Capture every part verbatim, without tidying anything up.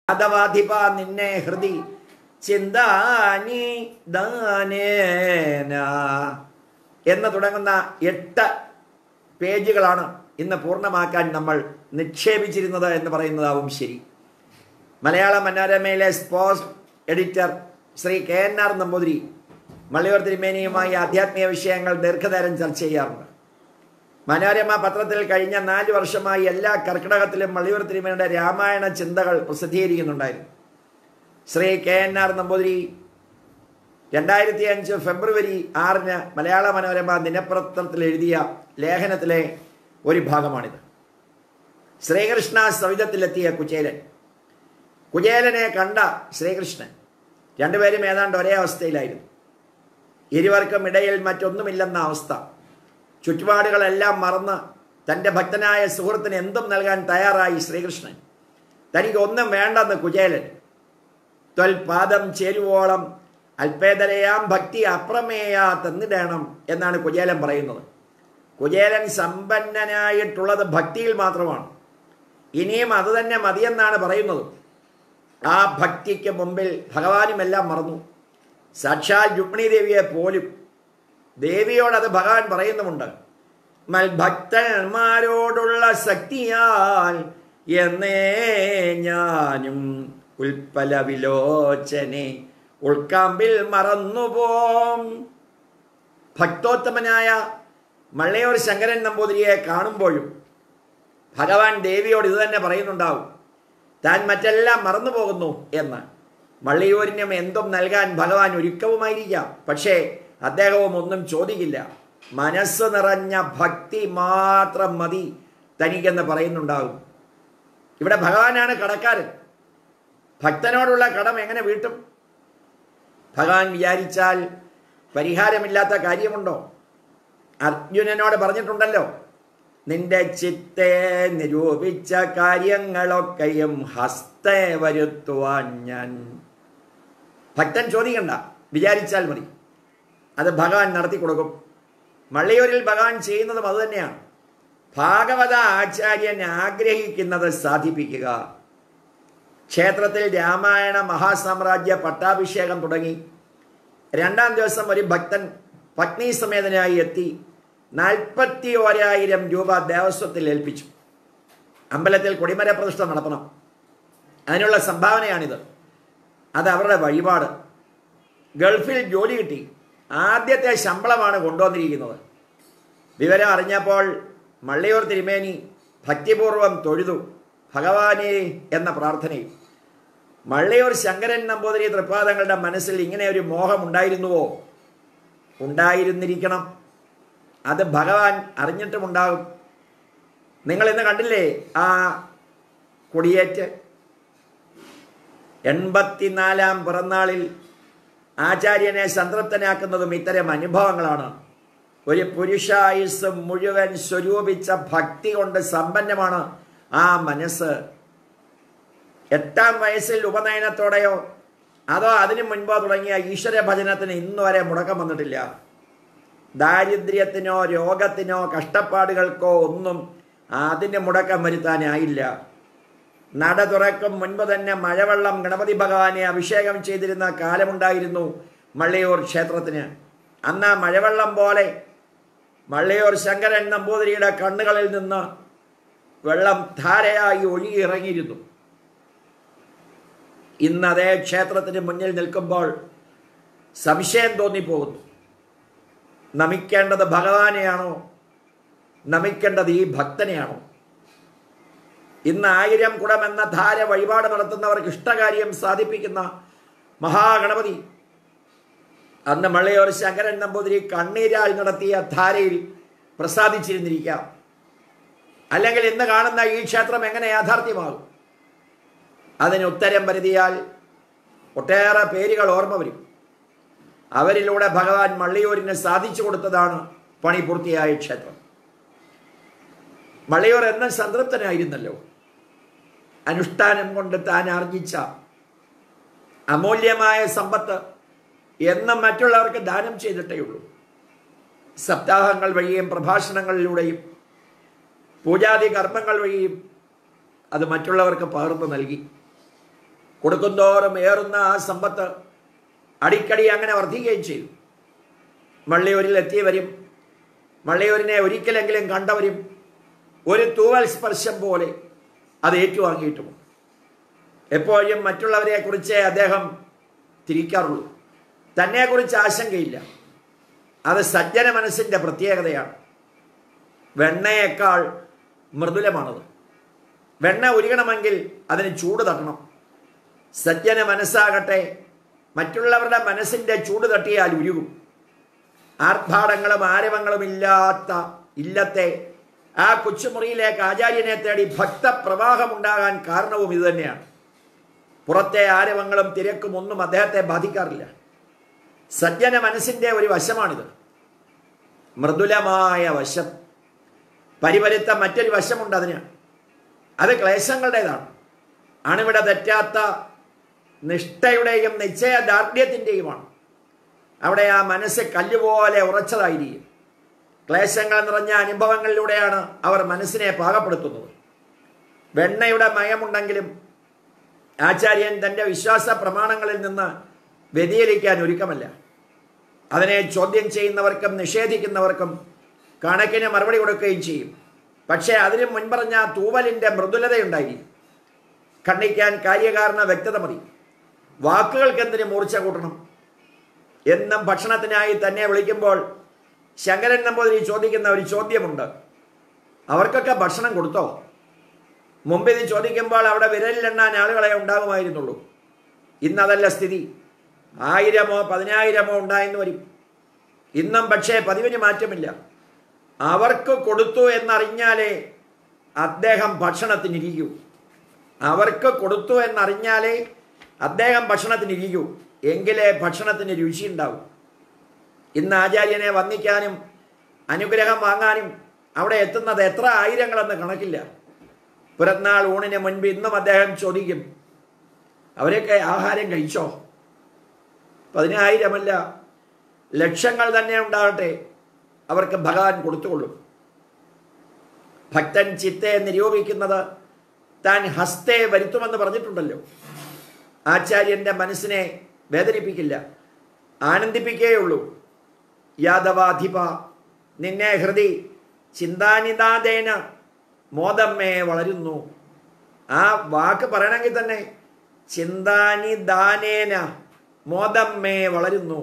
അഥവാധിപ നിന്നെ ഹൃദി ചിന്താനി ദാനേന എന്ന് തുടങ്ങുന്ന എട്ട് പേജുകളാണ് ഇന്ന് പൂർണ്ണമാക്കാൻ നമ്മൾ നിക്ഷേപിച്ചിരുന്നത് എന്ന് പറയുന്നതാവും ശരി. മലയാള മനോരമയിലെ sports editor Shri K N R Namboothiri Malliyoor തിരുമേനിയുമായി ആധ്യാത്മിക വിഷയങ്ങൾ ദീർഘനേരം ചർച്ച ചെയ്യാറുണ്ട്. മനോരമ പത്രത്തിൽ കഴിഞ്ഞ നാല് വർഷമായി എല്ലാ കർക്കിടകത്തിലും മള്ളിയൂർ തിരുമേനിയുടെ രാമായണ ചിന്തകൾ പ്രസിദ്ധീകരിക്കുന്നുണ്ടായിരുന്നു. Shri K N R Namboothiri രണ്ടായിരത്തി അഞ്ച് ഫെബ്രുവരി ആറിന് മലയാള മനോരമ ദിനപത്രത്തിൽ എഴുതിയ ലേഖനത്തിലെ ഒരു ഭാഗമാണിത്. ശ്രീകൃഷ്ണ സവിധത്തിലെത്തിയ കുചേലൻ. കുചേലനെ കണ്ട ശ്രീകൃഷ്ണൻ രണ്ടുപേരും ഏതാണ്ട് ഒരേ അവസ്ഥയിലായിരുന്നു. ഇരുവർക്കും ഇടയിൽ മറ്റൊന്നുമില്ലെന്ന അവസ്ഥ. ചുറ്റുപാടുകളെല്ലാം മറന്ന് തൻ്റെ ഭക്തനായ സുഹൃത്തിന് എന്തും നൽകാൻ തയ്യാറായി ശ്രീകൃഷ്ണൻ. തനിക്ക് ഒന്നും വേണ്ടെന്ന് കുചേലൻ. ത്വൽപാദം ചേരുവോളം അല്പേതരയാം ഭക്തി അപ്രമേയ തന്നിടണം എന്നാണ് കുചേലൻ പറയുന്നത്. കുചേലൻ സമ്പന്നനായിട്ടുള്ളത് ഭക്തിയിൽ മാത്രമാണ്. ഇനിയും അത് തന്നെ മതിയെന്നാണ് പറയുന്നത്. ആ ഭക്തിക്ക് മുമ്പിൽ ഭഗവാനുമെല്ലാം മറന്നു. സാക്ഷാൽ രുക്മിണി ദേവിയെ പോലും. ദേവിയോടത് ഭഗവാൻ പറയുന്നുമുണ്ട്. മൽഭക്തന്മാരോടുള്ള ശക്തിയാൽ എന്നേ ഞാനും ഉൽപ്പല വിലോചനെ ഉൾക്കാമ്പിൽ മറന്നുപോം. ഭക്തോത്തമനായ മള്ളയൂർ ശങ്കരൻ നമ്പൂതിരിയെ കാണുമ്പോഴും ഭഗവാൻ ദേവിയോട് ഇത് തന്നെ പറയുന്നുണ്ടാവും. താൻ മറ്റെല്ലാം മറന്നു പോകുന്നു എന്ന്. മള്ളിയൂരിനും എന്തും നൽകാൻ ഭഗവാൻ ഒരുക്കവുമായിരിക്കാം. പക്ഷേ അദ്ദേഹവും ഒന്നും ചോദിക്കില്ല. മനസ്സ് നിറഞ്ഞ ഭക്തി മാത്രം മതി തനിക്കെന്ന് പറയുന്നുണ്ടാകും. ഇവിടെ ഭഗവാനാണ് കടക്കാരൻ. ഭക്തനോടുള്ള കടം എങ്ങനെ വീട്ടും? ഭഗവാൻ വിചാരിച്ചാൽ പരിഹാരമില്ലാത്ത കാര്യമുണ്ടോ? അർജുനനോട് പറഞ്ഞിട്ടുണ്ടല്ലോ, നിന്റെ ചിത്തെ നിരൂപിച്ച കാര്യങ്ങളൊക്കെയും ഹസ്തേ വരുത്തുവാൻ ഞാൻ. ഭക്തൻ ചോദിക്കണ്ട, വിചാരിച്ചാൽ മതി, അത് ഭഗവാൻ നടത്തി കൊടുക്കും. മള്ളിയൂരിൽ ഭഗവാൻ ചെയ്യുന്നതും അതുതന്നെയാണ്. ഭാഗവത ആചാര്യൻ ആഗ്രഹിക്കുന്നത് സാധിപ്പിക്കുക. ക്ഷേത്രത്തിൽ രാമായണ മഹാസാമ്രാജ്യ പട്ടാഭിഷേകം തുടങ്ങി. രണ്ടാം ദിവസം ഒരു ഭക്തൻ പത്നി സമേതനായി എത്തി നാൽപ്പത്തി ഓരായിരം രൂപ ദേവസ്വത്തിൽ ഏൽപ്പിച്ചു. അമ്പലത്തിൽ കൊടിമര പ്രതിഷ്ഠ നടത്തണം, അതിനുള്ള സംഭാവനയാണിത്. അത് അവരുടെ വഴിപാട്. ഗൾഫിൽ ജോലി കിട്ടി, ആദ്യത്തെ ശമ്പളമാണ് കൊണ്ടുവന്നിരിക്കുന്നത്. വിവരം അറിഞ്ഞപ്പോൾ മള്ളിയൂർ തിരുമേനി ഭക്തിപൂർവം തൊഴുതു ഭഗവാനേ എന്ന പ്രാർത്ഥനയും. മള്ളിയൂർ ശങ്കരൻ നമ്പൂതിരി തൃപ്പാദങ്ങളുടെ മനസ്സിൽ ഇങ്ങനെ ഒരു മോഹം ഉണ്ടായിരുന്നുവോ? ഉണ്ടായിരുന്നിരിക്കണം. അത് ഭഗവാൻ അറിഞ്ഞിട്ടുമുണ്ടാകും. നിങ്ങൾ ഇന്ന് കണ്ടില്ലേ ആ കൊടിയേറ്റ്? എൺപത്തിനാലാം പിറന്നാളിൽ ആചാര്യനെ സംതൃപ്തനാക്കുന്നതും ഇത്തരം അനുഭവങ്ങളാണ്. ഒരു പുരുഷായുസ് മുഴുവൻ സ്വരൂപിച്ച ഭക്തി കൊണ്ട് സമ്പന്നമാണ് ആ മനസ്സ്. എട്ടാം വയസ്സിൽ ഉപനയനത്തോടെയോ അതോ അതിനു മുൻപോ തുടങ്ങിയ ഈശ്വര ഭജനത്തിന് ഇന്നുവരെ മുടക്കം വന്നിട്ടില്ല. ദാരിദ്ര്യത്തിനോ രോഗത്തിനോ കഷ്ടപ്പാടുകൾക്കോ ഒന്നും അതിന് മുടക്കം വരുത്താനായില്ല. നട തുറക്കും മുൻപ് തന്നെ മഴവെള്ളം ഗണപതി ഭഗവാനെ അഭിഷേകം ചെയ്തിരുന്ന കാലമുണ്ടായിരുന്നു മള്ളിയൂർ ക്ഷേത്രത്തിന്. അന്ന് ആ മഴവെള്ളം പോലെ മള്ളിയൂർ ശങ്കരൻ നമ്പൂതിരിയുടെ കണ്ണുകളിൽ നിന്ന് വെള്ളം ധാരയായി ഒഴുകിയിറങ്ങിയിരുന്നു. ഇന്ന് അതേ ക്ഷേത്രത്തിന് മുന്നിൽ നിൽക്കുമ്പോൾ സംശയം തോന്നിപ്പോകുന്നു. നമിക്കേണ്ടത് ഭഗവാനെയാണോ, നമിക്കേണ്ടത് ഈ ഭക്തനെയാണോ? ഇന്ന് ആയിരം കുടം എന്ന ധാര വഴിപാട് നടത്തുന്നവർക്ക് ഇഷ്ടകാര്യം സാധിപ്പിക്കുന്ന മഹാഗണപതി അന്ന് മള്ളിയൂർ ശങ്കരൻ നമ്പൂതിരി കണ്ണീരാൽ നടത്തിയ ധാരയിൽ പ്രസാദിച്ചിരുന്നിരിക്കാം. അല്ലെങ്കിൽ ഇന്ന് കാണുന്ന ഈ ക്ഷേത്രം എങ്ങനെ യാഥാർത്ഥ്യമാകും? അതിന് ഉത്തരം വരുത്തിയാൽ ഒട്ടേറെ പേരുകൾ ഓർമ്മ വരും. അവരിലൂടെ ഭഗവാൻ മള്ളിയൂരിന് സാധിച്ചു കൊടുത്തതാണ് പണി പൂർത്തിയായ ക്ഷേത്രം. മള്ളിയൂർ എന്നും സംതൃപ്തനായിരുന്നല്ലോ. അനുഷ്ഠാനം കൊണ്ട് താൻ ആർജിച്ച അമൂല്യമായ സമ്പത്ത് എന്നും മറ്റുള്ളവർക്ക് ദാനം ചെയ്തിട്ടേയുള്ളൂ. സപ്താഹങ്ങൾ വഴിയും പ്രഭാഷണങ്ങളിലൂടെയും പൂജാതി കർമ്മങ്ങൾ വഴിയും അത് മറ്റുള്ളവർക്ക് പകർന്നു നൽകി. കൊടുക്കുന്തോറും ഏറുന്ന ആ സമ്പത്ത് അടിക്കടി അങ്ങനെ വർദ്ധിക്കുകയും ചെയ്തു. വള്ളിയൂരിൽ എത്തിയവരും വള്ളിയൂരിനെ ഒരിക്കലെങ്കിലും കണ്ടവരും ഒരു തൂവൽ സ്പർശം പോലെ അത് ഏറ്റുവാങ്ങിയിട്ടുമുണ്ട്. എപ്പോഴും മറ്റുള്ളവരെ കുറിച്ച് അദ്ദേഹം തിരിക്കാറുള്ളൂ. തന്നെക്കുറിച്ച് ആശങ്കയില്ല. അത് സജ്ജന മനസ്സിൻ്റെ പ്രത്യേകതയാണ്. വെണ്ണയേക്കാൾ മൃദുലമാണത്. വെണ്ണ ഉരുകണമെങ്കിൽ അതിന് ചൂട് തട്ടണം. സജ്ജന മനസ്സാകട്ടെ മറ്റുള്ളവരുടെ മനസ്സിൻ്റെ ചൂട് തട്ടിയാൽ ഉരുകും. ആർഭാടങ്ങളും ആരവങ്ങളും ഇല്ലാത്ത ഇല്ലത്തെ ആ കൊച്ചുമുറിയിലേക്ക് ആചാര്യനെ തേടി ഭക്തപ്രവാഹമുണ്ടാകാൻ കാരണവും ഇതുതന്നെയാണ്. പുറത്തെ ആരവങ്ങളും തിരക്കും ഒന്നും അദ്ദേഹത്തെ ബാധിക്കാറില്ല. സജ്ജന മനസ്സിൻ്റെ ഒരു വശമാണിത്, മൃദുലമായ വശം. പരിപരുത്ത മറ്റൊരു വശമുണ്ട് അതിന്. അത് ക്ലേശങ്ങളുടേതാണ്. അണുവിട തെറ്റാത്ത നിഷ്ഠയുടെയും നിശ്ചയദാർഢ്യത്തിൻ്റെയുമാണ്. അവിടെ ആ മനസ്സ് കല്ലുപോലെ ഉറച്ചതായിരിക്കും. ക്ലേശങ്ങൾ നിറഞ്ഞ അനുഭവങ്ങളിലൂടെയാണ് അവർ മനസ്സിനെ പാകപ്പെടുത്തുന്നത്. വെണ്ണയുടെ മയമുണ്ടെങ്കിലും ആചാര്യൻ തൻ്റെ വിശ്വാസ പ്രമാണങ്ങളിൽ നിന്ന് വ്യതിചലിക്കാൻ ഒരുക്കമല്ല. അതിനെ ചോദ്യം ചെയ്യുന്നവർക്കും നിഷേധിക്കുന്നവർക്കും കണക്കിന് മറുപടി കൊടുക്കുകയും ചെയ്യും. പക്ഷേ അതിനു മുൻപറഞ്ഞ തൂവലിൻ്റെ മൃദുലതയുണ്ടായിരിക്കും. ഖണ്ഡിക്കാൻ കാര്യകാരണ വ്യക്തത മതി. വാക്കുകൾക്കെന്തിന് മൂർച്ച കൂട്ടണം? എന്നും ഭക്ഷണത്തിനായി തന്നെ വിളിക്കുമ്പോൾ ശങ്കരൻ നമ്പൂതിരി ചോദിക്കുന്ന ഒരു ചോദ്യമുണ്ട്, അവർക്കൊക്കെ ഭക്ഷണം കൊടുത്തോ? മുമ്പിത് ചോദിക്കുമ്പോൾ അവിടെ വിരലിലെണ്ണാൻ ആളുകളെ ഉണ്ടാകുമായിരുന്നുള്ളൂ. ഇന്നതല്ല സ്ഥിതി. ആയിരമോ പതിനായിരമോ ഉണ്ടായെന്ന് വരും. ഇന്നും പക്ഷേ പതിവിന് മാറ്റമില്ല. അവർക്ക് കൊടുത്തു എന്നറിഞ്ഞാലേ അദ്ദേഹം ഭക്ഷണത്തിനിരിക്കൂ. അവർക്ക് കൊടുത്തു എന്നറിഞ്ഞാലേ അദ്ദേഹം ഭക്ഷണത്തിനിരിക്കൂ. എങ്കിലേ ഭക്ഷണത്തിന് രുചിയുണ്ടാവും. ഇന്ന് ആചാര്യനെ വന്ദിക്കാനും അനുഗ്രഹം വാങ്ങാനും അവിടെ എത്തുന്നത് എത്ര ആയിരങ്ങളെന്ന് കണക്കില്ല. പിറന്നാൾ ഊണിന് മുൻപ് ഇന്നും അദ്ദേഹം ചോദിക്കും, അവരൊക്കെ ആഹാരം കഴിച്ചോ? പതിനായിരമല്ല, ലക്ഷങ്ങൾ തന്നെ ഉണ്ടാകട്ടെ, അവർക്ക് ഭഗവാൻ കൊടുത്തുകൊള്ളും. ഭക്തൻ ചിത്തെ നിരൂപിക്കുന്നത് താൻ ഹസ്തേ വരുത്തുമെന്ന് പറഞ്ഞിട്ടുണ്ടല്ലോ. ആചാര്യൻ്റെ മനസ്സിനെ വേദനിപ്പിക്കില്ല, ആനന്ദിപ്പിക്കുകയുള്ളൂ. യാദവാധിപ നിന്നെ ഹൃദി ചിന്താനിദാദേന മോദമ്മേ വളരുന്നു. ആ വാക്ക് പറയണമെങ്കിൽ തന്നെ ചിന്താനിദാനേന മോദമ്മേ വളരുന്നു.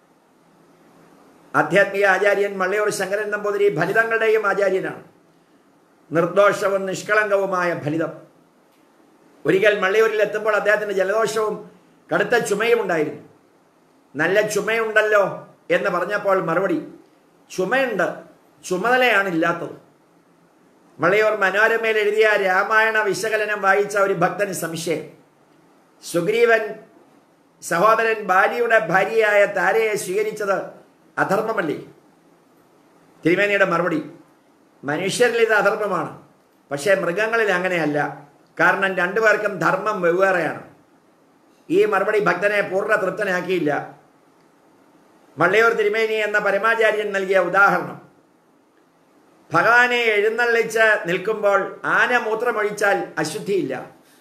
ആധ്യാത്മിക ആചാര്യൻ മള്ളിയൂർ ശങ്കരൻ നമ്പൂതിരി ഫലിതങ്ങളുടെയും ആചാര്യനാണ്. നിർദോഷവും നിഷ്കളങ്കവുമായ ഫലിതം. ഒരിക്കൽ മള്ളിയൂരിൽ എത്തുമ്പോൾ അദ്ദേഹത്തിന് ജലദോഷവും കടുത്ത ചുമയും ഉണ്ടായിരുന്നു. നല്ല ചുമയുണ്ടല്ലോ എന്ന് പറഞ്ഞപ്പോൾ മറുപടി, ചുമയുണ്ട്, ചുമതലയാണ് ഇല്ലാത്തത്. മള്ളിയൂർ മനോരമയിൽ എഴുതിയ രാമായണ വിശകലനം വായിച്ച ഒരു ഭക്തന് സംശയം, സുഗ്രീവൻ സഹോദരൻ ബാലിയുടെ ഭാര്യയായ താരയെ സ്വീകരിച്ചത് അധർമ്മമല്ലേ? തിരുമേനിയുടെ മറുപടി, മനുഷ്യരിൽ ഇത് അധർമ്മമാണ്, പക്ഷേ മൃഗങ്ങളിൽ അങ്ങനെയല്ല. കാരണം രണ്ടുപേർക്കും ധർമ്മം വെവ്വേറെയാണ്. ഈ മറുപടി ഭക്തനെ പൂർണ്ണ തൃപ്തനാക്കിയില്ല. മള്ളിയൂർ തിരുമേനി എന്ന പരമാചാര്യൻ നൽകിയ ഉദാഹരണം, ഭഗവാനെ എഴുന്നള്ളിച്ച് നിൽക്കുമ്പോൾ ആന മൂത്രമൊഴിച്ചാൽ അശുദ്ധിയില്ല.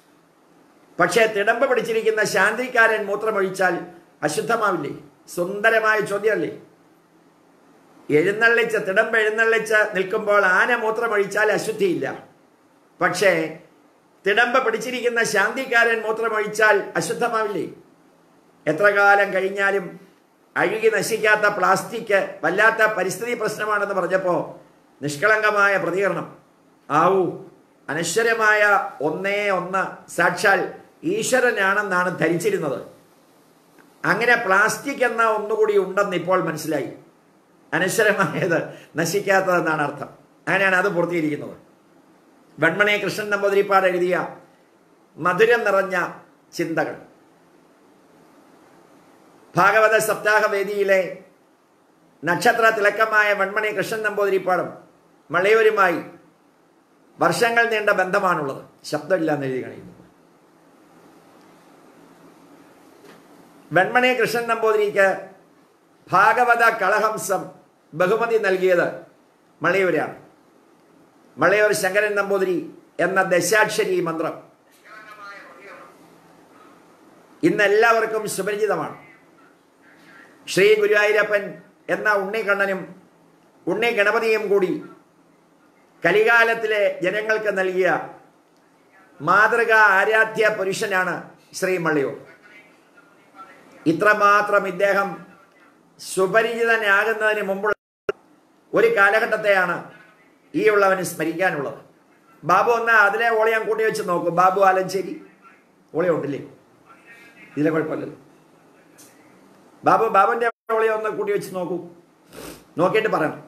പക്ഷേ തിടമ്പ് പിടിച്ചിരിക്കുന്ന ശാന്തിക്കാരൻ മൂത്രമൊഴിച്ചാൽ അശുദ്ധമാവില്ലേ? സുന്ദരമായ ചോദ്യമല്ലേ? എഴുന്നള്ളിച്ച് തിടമ്പ് എഴുന്നള്ളിച്ച് നിൽക്കുമ്പോൾ ആന മൂത്രമൊഴിച്ചാൽ അശുദ്ധിയില്ല. പക്ഷേ തിടമ്പ് പിടിച്ചിരിക്കുന്ന ശാന്തിക്കാരൻ മൂത്രമൊഴിച്ചാൽ അശുദ്ധമാവില്ലേ? എത്ര കാലം കഴിഞ്ഞാലും അഴുകി നശിക്കാത്ത പ്ലാസ്റ്റിക് വല്ലാത്ത പരിസ്ഥിതി പ്രശ്നമാണെന്ന് പറഞ്ഞപ്പോൾ നിഷ്കളങ്കമായ പ്രതികരണം, ആവൂ, അനശ്വരമായ ഒന്നേ ഒന്ന് സാക്ഷാൽ ഈശ്വരനാണെന്നാണ് ധരിച്ചിരുന്നത്. അങ്ങനെ പ്ലാസ്റ്റിക് എന്ന ഒന്നുകൂടി ഉണ്ടെന്ന് ഇപ്പോൾ മനസ്സിലായി. അനശ്വരമായത് നശിക്കാത്തതെന്നാണ് അർത്ഥം. അങ്ങനെയാണ് അത് പൂർത്തീകരിക്കുന്നത്. വെൺമണി കൃഷ്ണൻ നമ്പൂതിരിപ്പാട് എഴുതിയ മധുരം നിറഞ്ഞ ചിന്തകൾ. ഭാഗവത സപ്താഹ വേദിയിലെ നക്ഷത്ര തിലക്കമായ വെൺമണി കൃഷ്ണൻ നമ്പൂതിരിപ്പാടും മള്ളിയൂരുമായി വർഷങ്ങൾ നീണ്ട ബന്ധമാണുള്ളത്. ശബ്ദമില്ല എന്ന് എഴുതി കാണിക്കുന്നു. വെൺമണി കൃഷ്ണൻ നമ്പൂതിരിക്ക് ഭാഗവത കളഹംസം ബഹുമതി നൽകിയത് മള്ളിയൂരാണ്. മള്ളിയൂർ ശങ്കരൻ നമ്പൂതിരി എന്ന ദശാക്ഷരി മന്ത്രം ഇന്നെല്ലാവർക്കും സുപരിചിതമാണ്. ശ്രീ ഗുരുവായൂരപ്പൻ എന്ന ഉണ്ണിക്കണ്ണനും ഉണ്ണി ഗണപതിയും കൂടി കലികാലത്തിലെ ജനങ്ങൾക്ക് നൽകിയ മാതൃകാ ആരാധ്യ പുരുഷനാണ് ശ്രീ മള്ളിയൂർ. ഇത്രമാത്രം ഇദ്ദേഹം സുപരിചിതനാകുന്നതിന് മുമ്പുള്ള ഒരു കാലഘട്ടത്തെയാണ് ഈ ഉള്ളവന് സ്മരിക്കാനുള്ളത്. ബാബു ഒന്ന് അതിലെ ഓളി ഞാൻ കൂട്ടി വെച്ച് നോക്കും. ബാബു ആലഞ്ചേരി ഓളി ഉണ്ടല്ലേ? ഇതിലെ കുഴപ്പമില്ലല്ലോ. ബാബു ബാബുവിൻ്റെ ഓളി ഒന്ന് കൂട്ടി വെച്ച് നോക്കൂ. നോക്കിയിട്ട് പറയണം.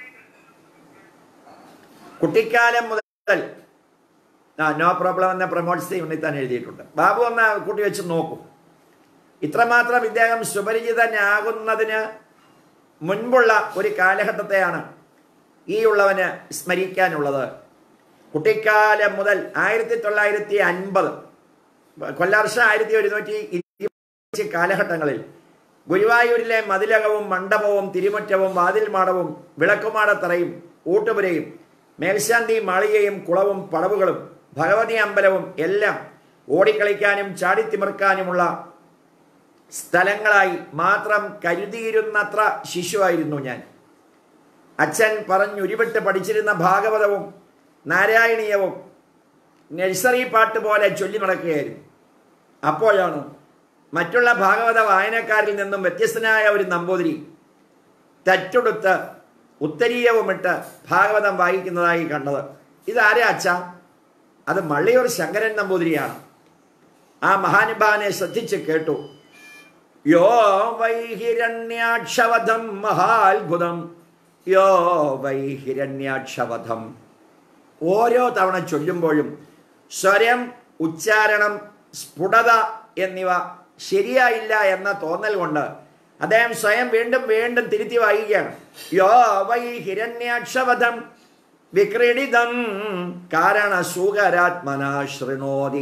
കുട്ടിക്കാലം മുതൽ ആ നോ പ്രോബ്ലം എന്ന പ്രമോട്ട്സ് ഉണ്ണിൽ തന്നെ എഴുതിയിട്ടുണ്ട്. ബാബു ഒന്ന് കൂട്ടി വെച്ച് നോക്കൂ. ഇത്രമാത്രം ഇദ്ദേഹം സുപരിചിതനാകുന്നതിന് മുൻപുള്ള ഒരു കാലഘട്ടത്തെയാണ് ഈ ഉള്ളവന് സ്മരിക്കാനുള്ളത്. കുട്ടിക്കാലം മുതൽ ആയിരത്തി തൊള്ളായിരത്തി അൻപത് കൊല്ലവർഷം ആയിരത്തി ഒരുന്നൂറ്റി ഇരുപത്തി കാലഘട്ടങ്ങളിൽ ഗുരുവായൂരിലെ മതിലകവും മണ്ഡപവും തിരുമുറ്റവും വാതിൽമാടവും വിളക്കുമാടത്തറയും ഊട്ടുപുരയും മേൽശാന്തി മാളികയും കുളവും പടവുകളും ഭഗവതി അമ്പലവും എല്ലാം ഓടിക്കളിക്കാനും ചാടിത്തിമിർക്കാനുമുള്ള സ്ഥലങ്ങളായി മാത്രം കരുതിയിരുന്നത്ര ശിശുവായിരുന്നു ഞാൻ. അച്ഛൻ പറഞ്ഞുരുവിട്ട് പഠിച്ചിരുന്ന ഭാഗവതവും നാരായണീയവും നഴ്സറി പാട്ട് പോലെ ചൊല്ലി നടക്കുകയായിരുന്നു. അപ്പോഴാണ് മറ്റുള്ള ഭാഗവത വായനക്കാരിൽ നിന്നും വ്യത്യസ്തനായ ഒരു നമ്പൂതിരി തറ്റുടുത്ത് ഉത്തരീയവുമിട്ട് ഭാഗവതം വായിക്കുന്നതായി കണ്ടത്. ഇതാരാ അച്ഛ? അത് മള്ളിയൂർ ശങ്കരൻ നമ്പൂതിരിയാണ്. ആ മഹാനുഭാവനെ ശ്രദ്ധിച്ച് കേട്ടു. യോ വൈ ഹിരണ്യാക്ഷവധം മഹാത്ഭുതം, യോ വൈ ഹിരണ്യാക്ഷവധം. ഓരോ തവണ ചൊല്ലുമ്പോഴും സ്വരം, ഉച്ചാരണം, സ്ഫുടത എന്നിവ ശരിയായില്ല എന്ന തോന്നൽ കൊണ്ട് അദ്ദേഹം സ്വയം വീണ്ടും വീണ്ടും തിരുത്തി വായിക്കുകയാണ്. യോ വൈ ഹിരണ്യാക്ഷവധം വിക്രീഡിതം കാരണ സൂകരാത്മനാ ശൃണോതി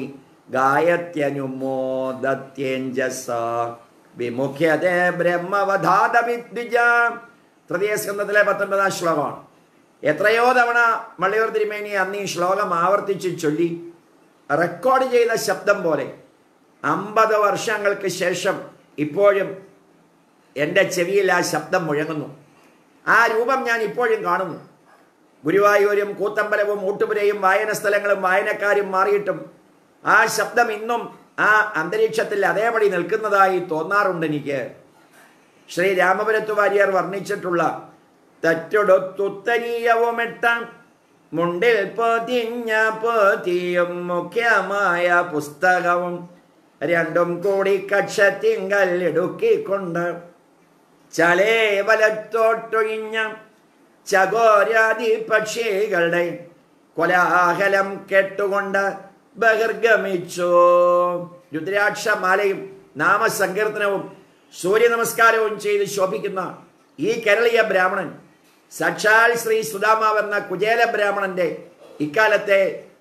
ഗായത്യനുമോദത്യേഞ്ജസ വിമുഖ്യതേ ബ്രഹ്മവധാതവിദ്വിജ. തൃതീയ സ്കന്ധത്തിലെ പത്തൊൻപതാം ശ്ലോകമാണ്. എത്രയോ തവണ മള്ളിയൂർ തിരുമേനി അന്ന് ഈ ശ്ലോകം ആവർത്തിച്ച് ചൊല്ലി റെക്കോർഡ് ചെയ്ത ശബ്ദം പോലെ അമ്പത് വർഷങ്ങൾക്ക് ശേഷം ഇപ്പോഴും എൻ്റെ ചെവിയിൽ ആ ശബ്ദം മുഴങ്ങുന്നു. ആ രൂപം ഞാൻ ഇപ്പോഴും കാണുന്നു. ഗുരുവായൂരും കൂത്തമ്പലവും ഊട്ടുപുരയും വായന സ്ഥലങ്ങളും വായനക്കാരും മാറിയിട്ടും ആ ശബ്ദം ഇന്നും ആ അന്തരീക്ഷത്തിൽ അതേപടി നിൽക്കുന്നതായി തോന്നാറുണ്ട് എനിക്ക്. ശ്രീ രാമപുരത്തു വാര്യർ വർണ്ണിച്ചിട്ടുള്ള തറ്റൊടുത്തുത്തരീയവുമിട്ട മുണ്ടിൽ പൊതിഞ്ഞ പൊതിയും മുഖ്യമായ പുസ്തകവും രണ്ടും കൂടി കക്ഷത്തിങ്കൽ ഇടുക്കിക്കൊണ്ട് ചലേ വലത്തോട്ടൊഴിഞ്ഞ ചകോരാദി പക്ഷികളുടെ കോലാഹലം കേട്ടുകൊണ്ട് ബഹിർഗമിച്ചു. രുദ്രാക്ഷമാലയും നാമസങ്കീർത്തനവും സൂര്യ നമസ്കാരവും ചെയ്ത് ശോഭിക്കുന്ന ഈ കേരളീയ ബ്രാഹ്മണൻ സാക്ഷാൽ ശ്രീ സുദാമാവെന്ന കുചേല ബ്രാഹ്മണന്റെ ഇക്കാലത്തെ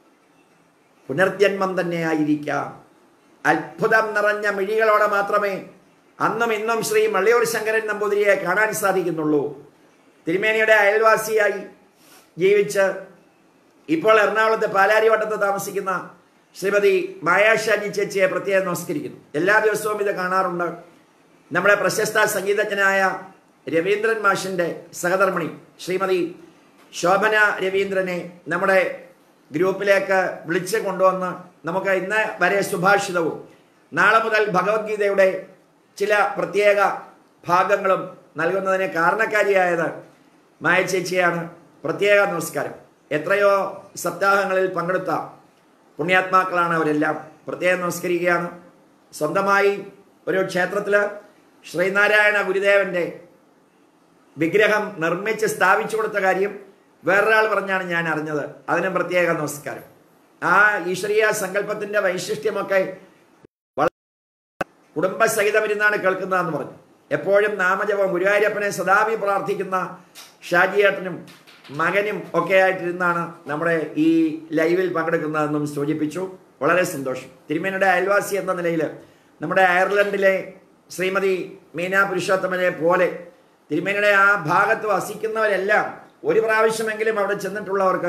പുനർജന്മം തന്നെ ആയിരിക്കാം. അത്ഭുതം നിറഞ്ഞ മിഴികളോടെ മാത്രമേ അന്നും ഇന്നും ശ്രീ മള്ളിയൂർ ശങ്കരൻ നമ്പൂതിരിയെ കാണാൻ സാധിക്കുന്നുള്ളൂ. തിരുമേനിയുടെ അയൽവാസിയായി ജീവിച്ച് ഇപ്പോൾ എറണാകുളത്ത് പാലാരിവട്ടത്ത് താമസിക്കുന്ന ശ്രീമതി മായാഷാജി ചേച്ചിയെ പ്രത്യേകം നമസ്കരിക്കുന്നു. എല്ലാ ദിവസവും ഇത് കാണാറുണ്ട്. നമ്മുടെ പ്രശസ്ത സംഗീതജ്ഞനായ രവീന്ദ്രൻ മാഷിൻ്റെ സഹധർമ്മിണി ശ്രീമതി ശോഭന രവീന്ദ്രനെ നമ്മുടെ ഗ്രൂപ്പിലേക്ക് വിളിച്ച് കൊണ്ടുവന്ന് നമുക്ക് ഇന്ന് വരെ സുഭാഷിതവും നാളെ മുതൽ ഭഗവത്ഗീതയുടെ ചില പ്രത്യേക ഭാഗങ്ങളും നൽകുന്നതിന് കാരണക്കാരിയായത് മായ ചേച്ചിയാണ്. പ്രത്യേക നമസ്കാരം. എത്രയോ സപ്താഹങ്ങളിൽ പങ്കെടുത്ത പുണ്യാത്മാക്കളാണ് അവരെല്ലാം. പ്രത്യേകം നമസ്കരിക്കുകയാണ്. സ്വന്തമായി ഒരു ക്ഷേത്രത്തിൽ ശ്രീനാരായണ ഗുരുദേവൻ്റെ വിഗ്രഹം നിർമ്മിച്ച് സ്ഥാപിച്ചു കൊടുത്ത കാര്യം വേറൊരാൾ പറഞ്ഞാണ് ഞാൻ അറിഞ്ഞത്. അതിനും പ്രത്യേക നമസ്കാരം. ആ ഈശ്വരീയ സങ്കല്പത്തിൻ്റെ വൈശിഷ്ട്യമൊക്കെ കുടുംബസഹിതം ഇരുന്നാണ് കേൾക്കുന്നതെന്ന് പറഞ്ഞു. എപ്പോഴും നാമജപം ഗുരുവായൂരപ്പനെ സദാവി പ്രാർത്ഥിക്കുന്ന ഷാജിയേട്ടനും മകനും ഒക്കെ ആയിട്ടിരുന്നാണ് നമ്മുടെ ഈ ലൈവിൽ പങ്കെടുക്കുന്നതെന്നും സൂചിപ്പിച്ചു. വളരെ സന്തോഷം. തിരുമേനിയുടെ അയൽവാസി എന്ന നിലയിൽ നമ്മുടെ അയർലൻഡിലെ ശ്രീമതി മീന പുരുഷോത്തമനെ പോലെ തിരുമേനിയുടെ ആ ഭാഗത്ത് വസിക്കുന്നവരെല്ലാം ഒരു പ്രാവശ്യമെങ്കിലും അവിടെ ചെന്നിട്ടുള്ളവർക്ക്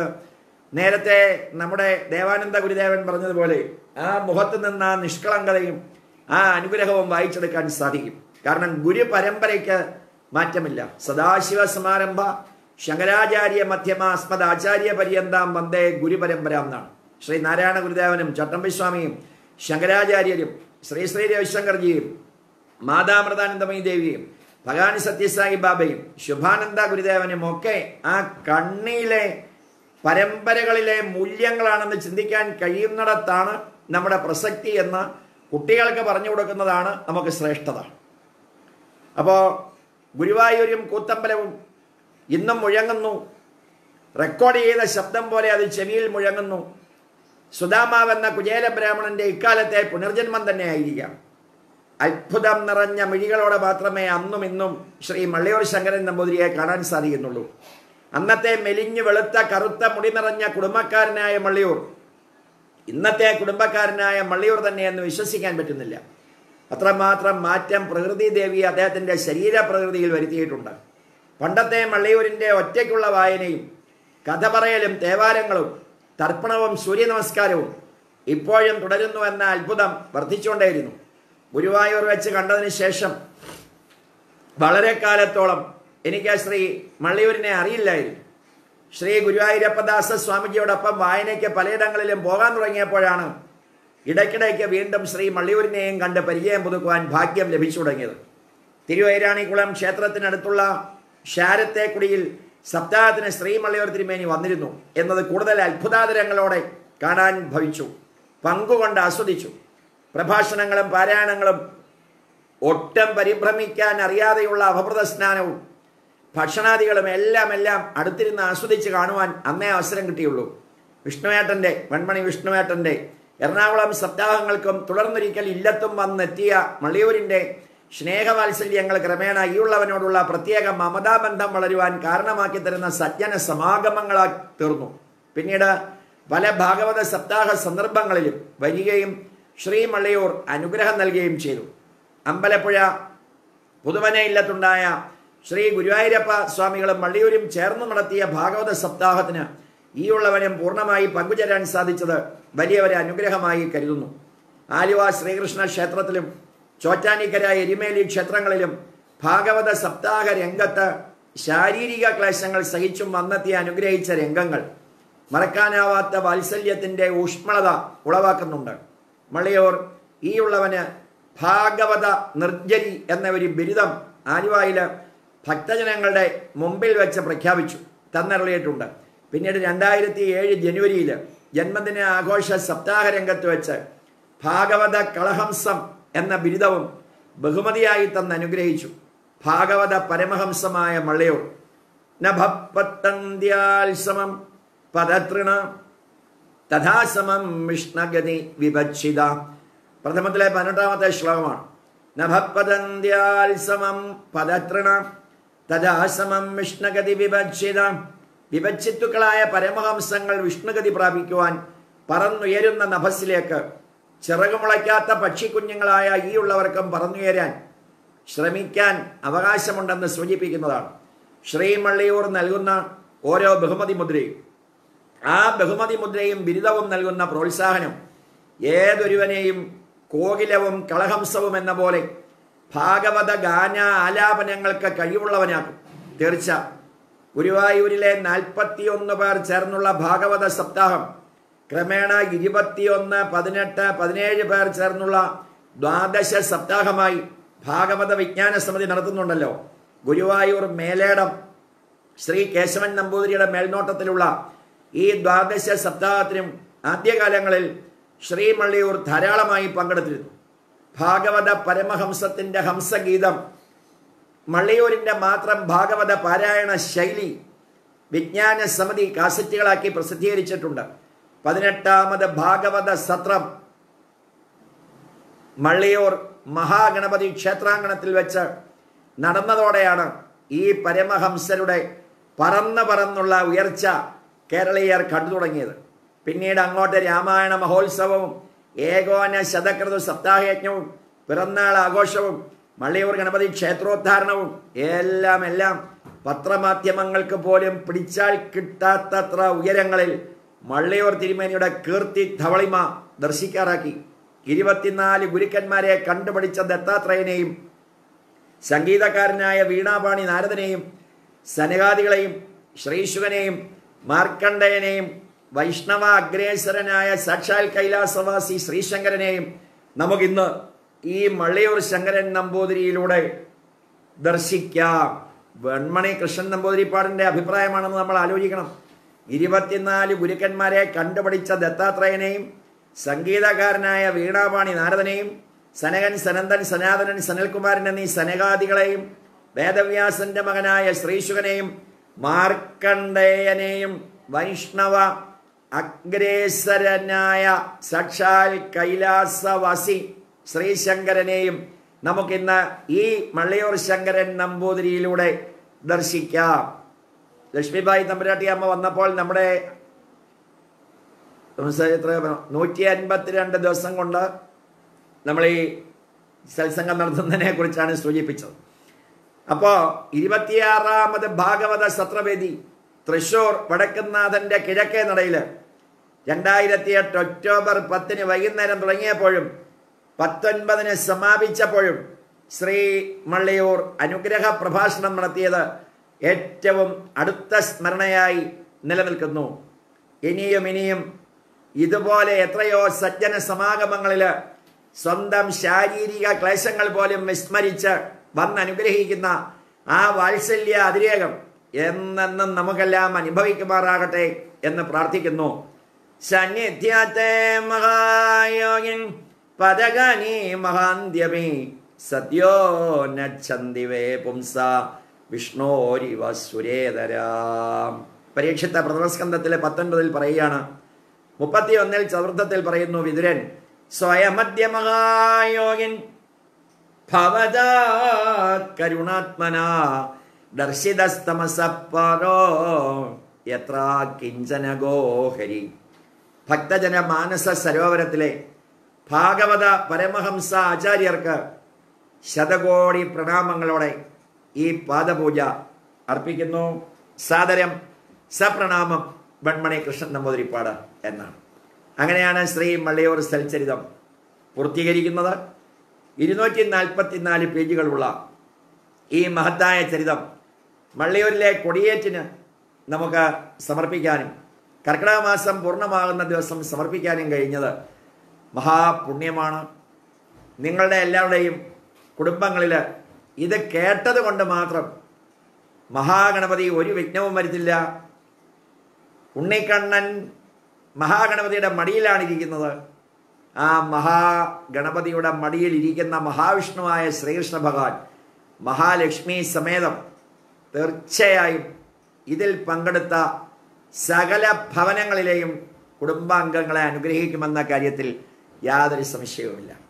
നേരത്തെ നമ്മുടെ ദേവാനന്ദ ഗുരുദേവൻ പറഞ്ഞതുപോലെ ആ മുഖത്ത് നിന്ന് ആ നിഷ്കളങ്കതയും ആ അനുഗ്രഹവും വായിച്ചെടുക്കാൻ സാധിക്കും. കാരണം ഗുരു പരമ്പരയ്ക്ക് മാറ്റമില്ല. സദാശിവ സമാരംഭ ശങ്കരാചാര്യ മധ്യമ അസ്മദ് ആചാര്യ പര്യന്താം വന്ദേ ഗുരു പരമ്പര എന്നാണ്. ശ്രീ നാരായണ ഗുരുദേവനും ചട്ടമ്പിസ്വാമിയും ശങ്കരാചാര്യരും ശ്രീ ശ്രീ രവിശങ്കർജിയും മാതാമൃതാനന്ദമയി ദേവിയും ഭഗവാൻ സത്യസായി ബാബയും ശുഭാനന്ദ ഗുരുദേവനും ഒക്കെ ആ കണ്ണിയിലെ പരമ്പരകളിലെ മൂല്യങ്ങളാണെന്ന് ചിന്തിക്കാൻ കഴിയുന്നിടത്താണ് നമ്മുടെ പ്രസക്തി എന്ന് കുട്ടികൾക്ക് പറഞ്ഞു കൊടുക്കുന്നതാണ് നമുക്ക് ശ്രേഷ്ഠത. അപ്പോൾ ഗുരുവായൂരും കൂത്തമ്പലവും ഇന്നും മുഴങ്ങുന്നു. റെക്കോർഡ് ചെയ്ത ശബ്ദം പോലെ അത് ചെവിയിൽ മുഴങ്ങുന്നു. സുദാമാവെന്ന കുചേല ബ്രാഹ്മണന്റെ ഇക്കാലത്തെ പുനർജന്മം തന്നെ ആയിരിക്കാം. അത്ഭുതം നിറഞ്ഞ മിഴികളോടെ മാത്രമേ അന്നും ഇന്നും ശ്രീ മള്ളിയൂർ ശങ്കരൻ നമ്പൂതിരിയെ കാണാൻ സാധിക്കുന്നുള്ളൂ. അന്നത്തെ മെലിഞ്ഞു വെളുത്ത കറുത്ത മുടി നിറഞ്ഞ കുടുംബക്കാരനായ മള്ളിയൂർ ഇന്നത്തെ കുടുംബക്കാരനായ മള്ളിയൂർ തന്നെയെന്ന് വിശ്വസിക്കാൻ പറ്റുന്നില്ല. അത്രമാത്രം മാറ്റം പ്രകൃതി ദേവി അദ്ദേഹത്തിൻ്റെ ശരീരപ്രകൃതിയിൽ വരുത്തിയിട്ടുണ്ട്. പണ്ടത്തെ മള്ളിയൂരിൻ്റെ ഒറ്റയ്ക്കുള്ള വായനയും കഥ പറയലും തേവാരങ്ങളും തർപ്പണവും സൂര്യ നമസ്കാരവും ഇപ്പോഴും തുടരുന്നുവെന്ന അത്ഭുതം വർദ്ധിച്ചുകൊണ്ടേയിരുന്നു. ഗുരുവായൂർ വെച്ച് കണ്ടതിന് ശേഷം വളരെ കാലത്തോളം എനിക്ക് ശ്രീ മള്ളിയൂരിനെ അറിയില്ലായിരുന്നു. ശ്രീ ഗുരുവായൂരപ്പദാസ സ്വാമിജിയോടൊപ്പം വായനയ്ക്ക് പലയിടങ്ങളിലും പോകാൻ തുടങ്ങിയപ്പോഴാണ് ഇടയ്ക്കിടയ്ക്ക് വീണ്ടും ശ്രീ മള്ളിയൂരിനെയും കണ്ട് പരിചയം പുതുക്കുവാൻ ഭാഗ്യം ലഭിച്ചു തുടങ്ങിയത്. തിരുവൈരാണിക്കുളം ക്ഷേത്രത്തിനടുത്തുള്ള ശാരത്തേക്കുടിയിൽ സപ്താഹത്തിന് ശ്രീ മള്ളിയൂർ തിരുമേനി വന്നിരുന്നു എന്നത് കൂടുതൽ അത്ഭുതാതരങ്ങളോടെ കാണാൻ ഭവിച്ചു, പങ്കുകൊണ്ട് ആസ്വദിച്ചു. പ്രഭാഷണങ്ങളും പാരായണങ്ങളും ഒട്ടും പരിഭ്രമിക്കാൻ അറിയാതെയുള്ള അവഭൃത സ്നാനവും ഭക്ഷണാദികളും എല്ലാം എല്ലാം അടുത്തിരുന്ന് ആസ്വദിച്ച് കാണുവാൻ അന്നേ അവസരം കിട്ടിയുള്ളൂ. വിഷ്ണുവേട്ടൻ്റെ വെൺമണി വിഷ്ണുവേട്ടൻ്റെ എറണാകുളം സപ്താഹങ്ങൾക്കും തുടർന്നൊരിക്കൽ ഇല്ലത്തും വന്നെത്തിയ മള്ളിയൂരിൻ്റെ സ്നേഹവാത്സല്യങ്ങൾ ക്രമേണ ഈയുള്ളവനോടുള്ള പ്രത്യേക മമതാബന്ധം വളരുവാൻ കാരണമാക്കി തരുന്ന സജ്ജന സമാഗമങ്ങളായി തീർന്നു. പിന്നീട് പല ഭാഗവത സപ്താഹ സന്ദർഭങ്ങളിലും വരികയും ശ്രീ മള്ളിയൂർ അനുഗ്രഹം നൽകുകയും ചെയ്തു. അമ്പലപ്പുഴ പുതുമന ഇല്ലത്തുണ്ടായ ശ്രീ ഗുരുവായൂരപ്പ സ്വാമികളും മള്ളിയൂരും ചേർന്ന് നടത്തിയ ഭാഗവത സപ്താഹത്തിന് ഈയുള്ളവനും പൂർണ്ണമായി പങ്കുചേരാൻ സാധിച്ചത് വലിയ ഒരു അനുഗ്രഹമായി കരുതുന്നു. ആലുവ ശ്രീകൃഷ്ണ ക്ഷേത്രത്തിലും ചോറ്റാനിക്കര എരിമേലി ക്ഷേത്രങ്ങളിലും ഭാഗവത സപ്താഹ രംഗത്ത് ശാരീരിക ക്ലേശങ്ങൾ സഹിച്ചും വന്നെത്തി അനുഗ്രഹിച്ച രംഗങ്ങൾ മറക്കാനാവാത്ത വാത്സല്യത്തിൻ്റെ ഊഷ്മളത ഉളവാക്കുന്നുണ്ട്. മള്ളിയൂർ ഈയുള്ളവന് ഭാഗവത നിർജ്ജരി എന്ന ഒരു ബിരുദം ആലുവയിൽ ഭക്തജനങ്ങളുടെ മുമ്പിൽ വെച്ച് പ്രഖ്യാപിച്ചു തന്നറിയിട്ടുണ്ട്. പിന്നീട് രണ്ടായിരത്തി ഏഴ് ജനുവരിയിൽ ജന്മദിന ആഘോഷ സപ്താഹ രംഗത്ത് വെച്ച് ഭാഗവത കളഹംസം എന്ന ബിരുദവും ബഹുമതിയായി തന്ന് അനുഗ്രഹിച്ചു. ഭാഗവത പരമഹംസമായ മള്ളിയൂർ നഭപ്പത്തന്ത്യാൽസമം പദതൃണ തഥാസമം വിഷ്ണഗതി വിഭക്ഷിത. പ്രഥമത്തിലെ പതിനെട്ടാമത്തെ ശ്ലോകമാണ്. നഭപ്പതന്ത്യാൽസമം പദതൃണ തഥാസമം വിഷ്ണഗതി വിഭക്ഷിത. വിഭജിത്തുക്കളായ പരമഹംസങ്ങൾ വിഷ്ണുഗതി പ്രാപിക്കുവാൻ പറന്നുയരുന്ന നഭസിലേക്ക് ചിറകുമുളയ്ക്കാത്ത പക്ഷിക്കുഞ്ഞുങ്ങളായ ഈ ഉള്ളവർക്കും പറന്നുയരാൻ ശ്രമിക്കാൻ അവകാശമുണ്ടെന്ന് സൂചിപ്പിക്കുന്നതാണ്. ശ്രീ മള്ളിയൂർ നൽകുന്ന ഓരോ ബഹുമതി മുദ്രയും ആ ബഹുമതി മുദ്രയും ബിരുദവും നൽകുന്ന പ്രോത്സാഹനം ഏതൊരുവനെയും കോകിലവും കളഹംസവും എന്ന പോലെ ഭാഗവത ഗാന ആലാപനങ്ങൾക്ക് കഴിവുള്ളവനാക്കും. തീർച്ച ഗുരുവായൂരിലെ നാൽപ്പത്തിയൊന്ന് പേർ ചേർന്നുള്ള ഭാഗവത സപ്താഹം ക്രമേണ ഇരുപത്തിയൊന്ന് പതിനെട്ട് പതിനേഴ് പേർ ചേർന്നുള്ള ദ്വാദശ സപ്താഹമായി ഭാഗവത വിജ്ഞാന സമിതി നടത്തുന്നുണ്ടല്ലോ. ഗുരുവായൂർ മേലേടം ശ്രീ കേശവൻ നമ്പൂതിരിയുടെ മേൽനോട്ടത്തിലുള്ള ഈ ദ്വാദശ സപ്താഹത്തിനും ആദ്യകാലങ്ങളിൽ ശ്രീ മള്ളിയൂർ ധാരാളമായി പങ്കെടുത്തിരുന്നു. ഭാഗവത പരമഹംസത്തിൻ്റെ ഹംസഗീതം മള്ളിയൂരിൻ്റെ മാത്രം ഭാഗവത പാരായണ ശൈലി വിജ്ഞാന സമിതി കാസറ്റുകളാക്കി പ്രസിദ്ധീകരിച്ചിട്ടുണ്ട്. പതിനെട്ടാമത് ഭാഗവത സത്രം മള്ളിയൂർ മഹാഗണപതി ക്ഷേത്രാങ്കണത്തിൽ വെച്ച് നടന്നതോടെയാണ് ഈ പരമഹംസരുടെ പറന്ന് പറന്നുള്ള ഉയർച്ച കേരളീയർ കണ്ടു തുടങ്ങിയത്. പിന്നീട് അങ്ങോട്ട് രാമായണ മഹോത്സവവും ഏകോന ശതകൃത സപ്താഹയജ്ഞവും പിറന്നാൾ ആഘോഷവും മള്ളിയൂർ ഗണപതി ക്ഷേത്രോദ്ധാരണവും എല്ലാം എല്ലാം പത്രമാധ്യമങ്ങൾക്ക് പോലും പിടിച്ചാൽ കിട്ടാത്തത്ര ഉയരങ്ങളിൽ മള്ളിയൂർ തിരുമേനിയുടെ കീർത്തി ധവളിമ ദർശിക്കാറാക്കി. ഇരുപത്തിനാല് ഗുരുക്കന്മാരെ കണ്ടുപിടിച്ച ദത്താത്രേയനെയും സംഗീതക്കാരനായ വീണാപാണി നാരദനെയും സനകാദികളെയും ശ്രീശുകനെയും മാർക്കണ്ഡേയനെയും വൈഷ്ണവ അഗ്രേസരനായ സാക്ഷാൽ കൈലാസവാസി ശ്രീശങ്കരനെയും നമുക്കിന്ന് ഈ മള്ളിയൂർ ശങ്കരൻ നമ്പൂതിരിയിലൂടെ ദർശിക്കാം. വെൺമണി കൃഷ്ണൻ നമ്പൂതിരിപ്പാടിൻ്റെ അഭിപ്രായമാണെന്ന് നമ്മൾ ആലോചിക്കണം. ഇരുപത്തിനാല് ഗുരുക്കന്മാരെ കണ്ടുപിടിച്ച ദത്താത്രേയനെയും സംഗീതകാരനായ വീണാപാണി നാരദനെയും സനകൻ സനന്ദൻ സനാതനൻ സനൽകുമാരൻ എന്നീ സനകാദികളെയും വേദവ്യാസന്റെ മകനായ ശ്രീശുകനെയും മാർക്കണ്ഡേയനെയും വൈഷ്ണവ അഗ്രേസരനായ സാക്ഷാൽ കൈലാസവാസി ശ്രീശങ്കരനെയും നമുക്കിന്ന് ഈ മള്ളിയൂർ ശങ്കരൻ നമ്പൂതിരിയിലൂടെ ദർശിക്കാം. ലക്ഷ്മിബായി തമ്പുരാട്ടി അമ്മ വന്നപ്പോൾ നമ്മുടെ എത്ര നൂറ്റി അൻപത്തിരണ്ട് ദിവസം കൊണ്ട് നമ്മൾ ഈ സത്സംഗം നടത്തുന്നതിനെ കുറിച്ചാണ് സൂചിപ്പിച്ചത്. അപ്പോൾ ഇരുപത്തിയാറാമത് ഭാഗവത സത്രവേദി തൃശൂർ വടക്കുന്നാഥന്റെ കിഴക്കേ നടയിൽ രണ്ടായിരത്തി എട്ട് ഒക്ടോബർ പത്തിന് വൈകുന്നേരം തുടങ്ങിയപ്പോഴും പത്തൊൻപതിന് സമാപിച്ചപ്പോഴും ശ്രീ മള്ളിയൂർ അനുഗ്രഹ പ്രഭാഷണം നടത്തിയത് ഏറ്റവും അടുത്ത സ്മരണയായി നിലനിൽക്കുന്നു. ഇനിയും ഇനിയും ഇതുപോലെ എത്രയോ സജ്ജന സമാഗമങ്ങളിൽ സ്വന്തം ശാരീരിക ക്ലേശങ്ങൾ പോലും വിസ്മരിച്ച് വന്നനുഗ്രഹിക്കുന്ന ആ വാത്സല്യ അതിരേകം എന്നെന്നും നമുക്കെല്ലാം അനുഭവിക്കുമാറാകട്ടെ എന്ന് പ്രാർത്ഥിക്കുന്നു. സന്നിധ്യത്തെ മഹായോഗിൻ പദഗനി മഹാന്ത്യമേ സദ്യോ നച്ഛന്തിവേ പുംസ വിഷ്ണോരിവ സുരേതരാം. പരീക്ഷിത്ത പ്രഥമസ്കന്ധത്തിലെ പത്തൊൻപതിൽ പറയുകയാണ്. മുപ്പത്തി ഒന്നിൽ ചതുർത്ഥത്തിൽ പറയുന്നു വിതുരൻ സ്വയമദ്യ മഹായോഗിൻ ഭവദാ കരുണാത്മന ദർശിതസ്തമസപ്പരോ യത്ര കിഞ്ചന ഗോഹരി. ഭക്തജന മാനസ സരോവരത്തിലെ ഭാഗവത പരമഹംസ ആചാര്യർക്ക് ശതകോടി പ്രണാമങ്ങളോടെ ഈ പാദപൂജ അർപ്പിക്കുന്നു. സാദരം സപ്രണാമം വെൺമണി കൃഷ്ണൻ നമ്പൂതിരിപ്പാട് എന്നാണ്. അങ്ങനെയാണ് ശ്രീ മള്ളിയൂർ സൽചരിതം പൂർത്തീകരിക്കുന്നത്. ഇരുന്നൂറ്റി നാൽപ്പത്തിനാല് പേജുകളുള്ള ഈ മഹത്തായ ചരിതം മള്ളിയൂരിലെ കൊടിയേറ്റിന് നമുക്ക് സമർപ്പിക്കാനും കർക്കിടക മാസം പൂർണ്ണമാകുന്ന ദിവസം സമർപ്പിക്കാനും കഴിഞ്ഞത് മഹാപുണ്യമാണ്. നിങ്ങളുടെ എല്ലാവരുടെയും കുടുംബങ്ങളിൽ ഇത് കേട്ടത് കൊണ്ട് മാത്രം മഹാഗണപതി ഒരു വിഘ്നവും വരുത്തില്ല. ഉണ്ണിക്കണ്ണൻ മഹാഗണപതിയുടെ മടിയിലാണ് ഇരിക്കുന്നത്. ആ മഹാഗണപതിയുടെ മടിയിൽ ഇരിക്കുന്ന മഹാവിഷ്ണുവായ ശ്രീകൃഷ്ണ ഭഗവാൻ മഹാലക്ഷ്മി സമേതം തീർച്ചയായും ഇതിൽ പങ്കെടുത്ത സകല ഭവനങ്ങളിലെയും കുടുംബാംഗങ്ങളെ അനുഗ്രഹിക്കുമെന്ന കാര്യത്തിൽ യാതൊരു സംശയവുമില്ല.